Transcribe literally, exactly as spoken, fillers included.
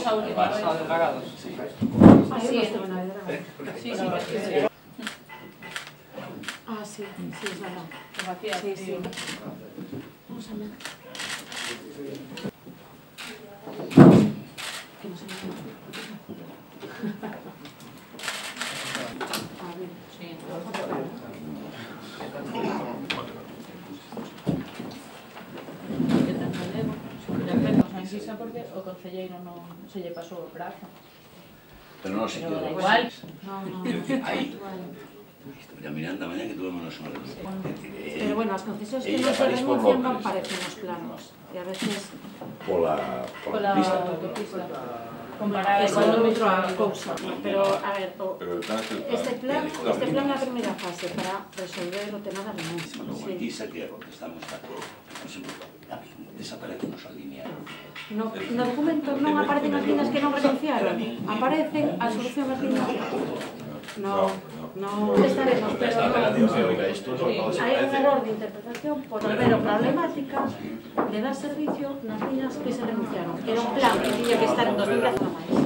a última vez. Ah, de dragados. Sí. Ah, yo Sí. no estuve en la de Dragado. Sí, sí, sí. Ah, sí, sí, es verdad. Como hacía Sí, sí. frío. Vamos a ver. Que no se me llama. A ver. Sí. Que te entendemos. De repente, en Xisa porque o concelleiro non se lle pasou o prazo. Pero non sei Pero da que... igual. No, no. Aí. Vale. Ya mirando a mañana que tuve menos horas. Pero bueno, as concesiones que Ella non se aparece por renuncian non Londres. aparecen nos planos. E a veces Pola... Con Pola la pista. autopista. Comparar es con outra cousa. Pero, a ver, o, Pero el plan es el plan. este plan, este plan é a primeira fase para resolver o tema da renuncia. Cuando Sí. aquí se que estamos está todo. Por exemplo, a mí desaparece nos alinear. No, no documento non aparecen as liñas que non renunciaron, aparecen a solución as liñas. No, no contestaremos, pero non. Hai un error de interpretación por ver a problemática de dar servicio nas liñas que se renunciaron. Era un plan que tiña que estar en dos mil dez a máis.